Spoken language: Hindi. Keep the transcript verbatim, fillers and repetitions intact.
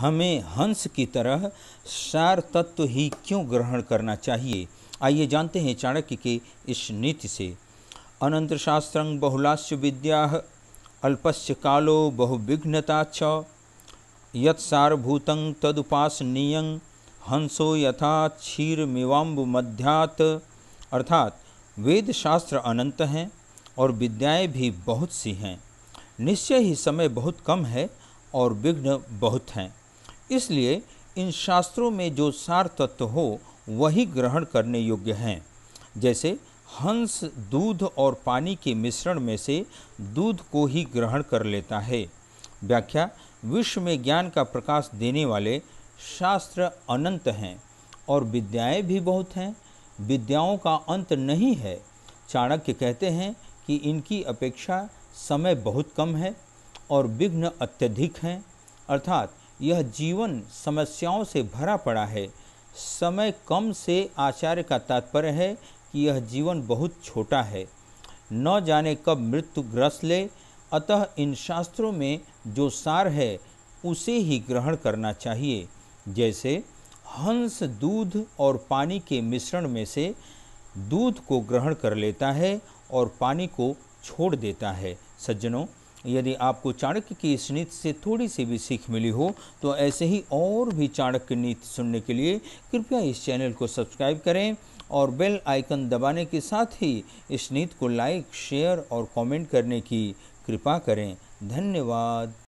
हमें हंस की तरह सार तत्व ही क्यों ग्रहण करना चाहिए? आइए जानते हैं चाणक्य के इस नीति से। अनंत शास्त्रं बहुलास्य विद्या अल्पस्य कालो बहुविघ्नता च यत्सारभूतं तदुपासनीयं हंसो यथा क्षीरमिवाम्बुमध्यात्। अर्थात वेद शास्त्र अनंत हैं और विद्याएं भी बहुत सी हैं। निश्चय ही समय बहुत कम है और विघ्न बहुत हैं। इसलिए इन शास्त्रों में जो सार तत्व हो वही ग्रहण करने योग्य हैं। जैसे हंस दूध और पानी के मिश्रण में से दूध को ही ग्रहण कर लेता है। व्याख्या: विश्व में ज्ञान का प्रकाश देने वाले शास्त्र अनंत हैं और विद्याएं भी बहुत हैं। विद्याओं का अंत नहीं है। चाणक्य कहते हैं कि इनकी अपेक्षा समय बहुत कम है और विघ्न अत्यधिक हैं। अर्थात यह जीवन समस्याओं से भरा पड़ा है। समय कम से आचार्य का तात्पर्य है कि यह जीवन बहुत छोटा है, न जाने कब मृत्यु ग्रस ले। अतः इन शास्त्रों में जो सार है उसे ही ग्रहण करना चाहिए। जैसे हंस दूध और पानी के मिश्रण में से दूध को ग्रहण कर लेता है और पानी को छोड़ देता है। सज्जनों, यदि आपको चाणक्य की इस नीति से थोड़ी सी भी सीख मिली हो तो ऐसे ही और भी चाणक्य नीति सुनने के लिए कृपया इस चैनल को सब्सक्राइब करें और बेल आइकन दबाने के साथ ही इस नीति को लाइक, शेयर और कमेंट करने की कृपा करें। धन्यवाद।